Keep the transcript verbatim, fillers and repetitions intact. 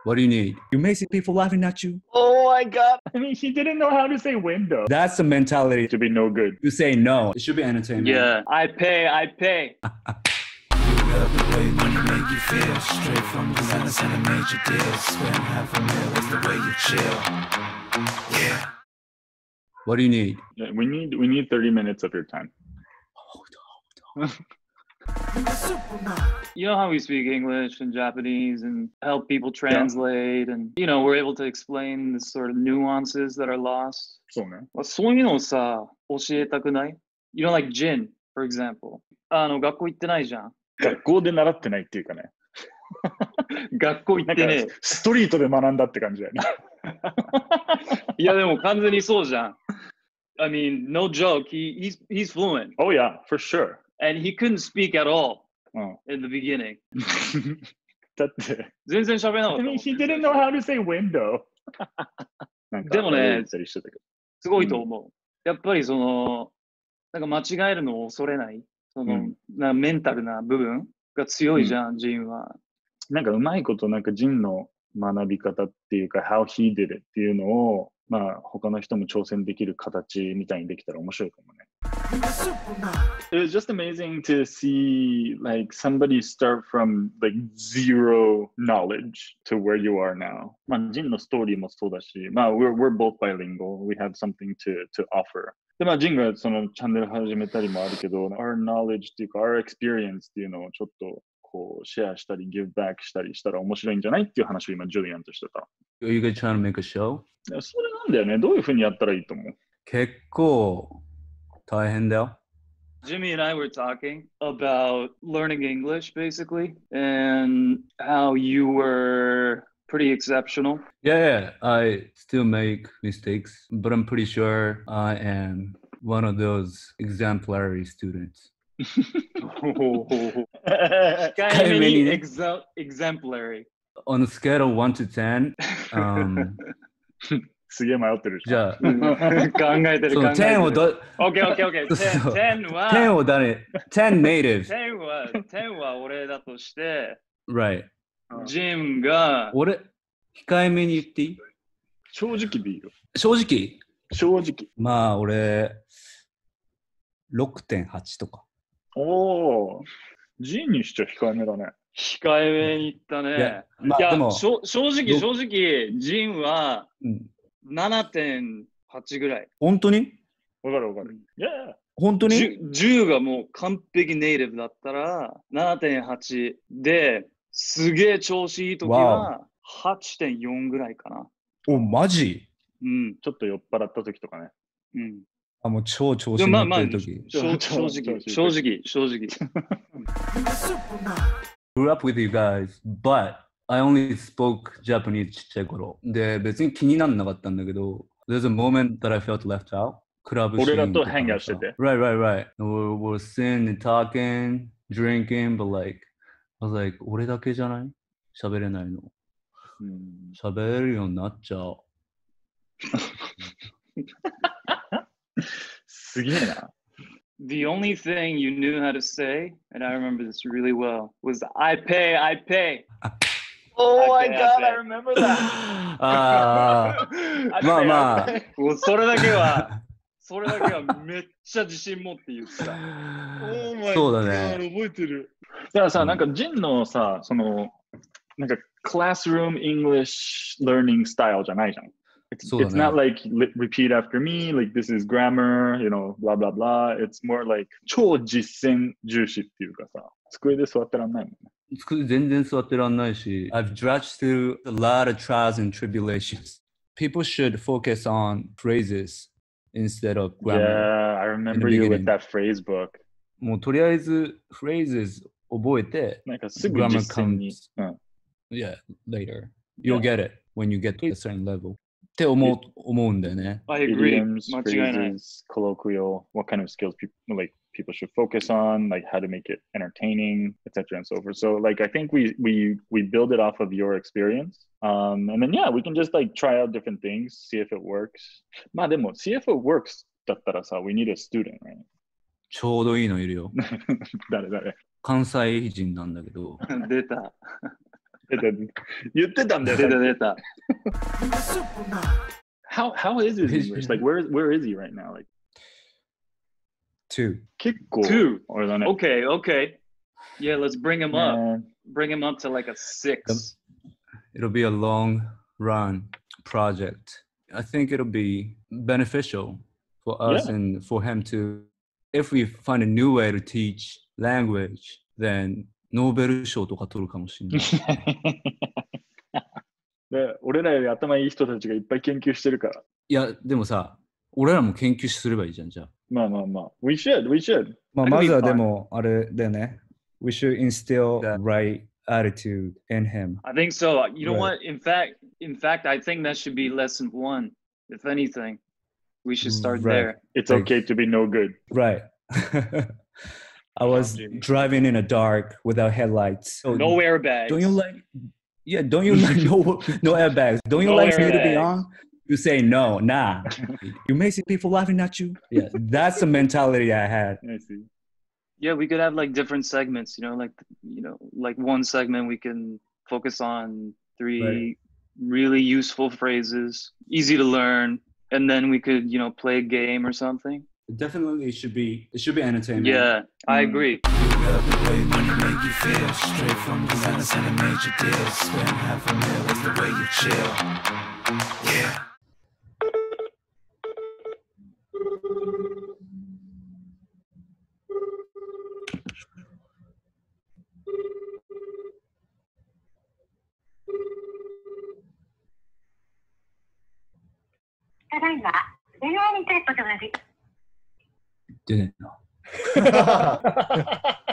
What do you need? You may see people laughing at you. Oh my God. I mean, he didn't know how to say window. That's the mentality. It should be no good. You say no. It should be entertainment. Yeah, I pay, I pay. Love the way money make you feel. Straight from designers and a major deal. Spend half a mil is the way you chill. Yeah. What do you need? Yeah, we need we need thirty minutes of your time. You know how we speak English and Japanese and help people translate, and you know we're able to explain the sort of nuances that are lost. そうね。 そういうのをさ、教えたくない? You know, like Jin, for example. あの学校行ってないじゃん。 学校で習ってないっていうかね。 学校行ってね。 ストリートで学んだって感じだよね。 いやでも完全にそうじゃん。I mean, no joke. He he's he's fluent. Oh yeah, for sure. And he couldn't speak at all うん。 in the beginning. だって。 全然喋れなかった I もん。 mean, he didn't know how to say window. なんかでもね言ったりしてたけど。 すごいと思う。やっぱりその、なんか間違えるのを恐れない、その、 うん、 なメンタルな部分が強いじゃん、うん、ジンは。 なんかうまいこと、なんかジンの学び方っていうか、how he did it っていうのを、まあ他の人も挑戦できる形みたいにできたら面白いかもね。It was just amazing to see like somebody start from like zero knowledge to where you are now. まあジンのストーリーもそうだし、まあ we're we're both bilingual. We have something to to offer. でまあジンがそのチャンネル始めたりもあるけど、our knowledge っていうか our experience っていうのをちょっとこうシェアしたり give back したりしたら面白いんじゃないっていう話を今ジュリアンとしてた。 Are you guys trying to make a show? それなんだよね。どういうふうにやったらいいと思う？ 結構大変だよ。 Jimmy and I were talking about learning English basically and how you were pretty exceptional. Yeah, yeah, I still make mistakes, but I'm pretty sure I am one of those exemplary students. 控えめに exemplary. On a scale of one to ten, um, すげえ迷ってるじゃあ、 考えてる考えてる。 じゃあ、をど、 OK, OK, OK. 10は、 tenを誰 ?ten native. 10は、10は俺だとして、 Right. ジムが、 俺、控えめに言っていい？ 正直でいいよ。 正直正直。 まあ、俺、ろくてんはちとか。 おー、G にしちゃ控えめだね。 控えめに言ったね。いや、まあ、いやでも正直、正直、ジンは ななてんはち ぐらい。 本当に？ わかるわかる。いや、 本当に 10, 10がもう完璧ネイティブだったら ななてんはち で、すげえ調子いいときは はちてんよん ぐらいかな。 お、マジ？ うん。 ちょっと酔っ払ったときとかね。 うん。 あ、もう超調子に乗ってるとき。 まあまあ、正直、正直、正直。 Grew up with you guys, but I only spoke Japanese ちっちゃい頃。で、別に気にならなかったんだけど、There's a moment that I felt left out. クラブシーン。 俺らとハンガーしてて。 Right, right, right. We're, we're sitting and talking, drinking, but like, I was like, 俺だけじゃない？喋れないの。喋れるようになっちゃう。 すげえな。 The only thing you knew how to say, and I remember this really well, was I pay, I pay. Oh my I god, I, I remember that. ああ、まあまあ。 もうそれだけは、それだけはめっちゃ自信持って言ってた。 Oh my god, そうだね。 覚えてる。だからさ、なんかジンのさ、その、なんかクラスルーム English learning style じゃないじゃん。It's, it's not like repeat after me, like this is grammar, you know, blah, blah, blah. It's more like 超実践重視っていうかさ、机で座ってらんないもんね。 机全然座ってらんないし、I've drudged through a lot of trials and tribulations. People should focus on phrases instead of grammar. Yeah, I remember you with that phrase book. もうとりあえず phrases 覚えて、 なんかすぐ実践に。うん、 Yeah, later. You'll get it when you get to a certain level. って思う、思うんだよね。 I agree. Idioms, phrases, colloquial, what kind of skills people like people should focus on, like how to make it entertaining, et cetera and so forth. So like I think we we we build it off of your experience. Um and then yeah, we can just like try out different things, see if it works. まあでも see if it works だったらさ、we need a student, right? ちょうどいいのいるよ。 誰誰？ 関西人なんだけど。 出た。 出た言ってたんだよ。 出た出た。 How, how is his English? Like, where, where is he right now? Like, two. 結構、 Two. あれだね。 Okay, okay. Yeah, let's bring him up. Man. Bring him up to like a six. It'll be a long run project. I think it'll be beneficial for us Yeah. and for him to, if we find a new way to teach language, then ノーベル賞とか取るかもしれない。 で俺らより頭いい人たちがいっぱい研究してるから。 いや、でもさ、俺らも研究すればいいじゃん、じゃあ。 まあまあまあ。We should, we should. まあ、 That could ま be ずは fun. でも、あれだよね。We should instill That- the right attitude in him. I think so. You know Right. what? In fact, in fact, I think that should be lesson one. If anything, we should start Right. there. It's Like- okay to be no good. Right. I was Jimmy. driving in the dark without headlights. So No airbags. Don't you like? Yeah, don't you like no no airbags? Don't you No like me to be airbags. on? You say no, nah. You may see people laughing at you. Yeah, that's the mentality I had. I see. Yeah, we could have like different segments. You know, like you know, like one segment we can focus on three Right. really useful phrases, easy to learn, and then we could you know play a game or something. Definitely it should be, it should be entertainment. Yeah, I Mm. agree. Love the way money make you feel. Straight from designers and a major deal. Spend half a mil is the way you chill. Yeah. Didn't know.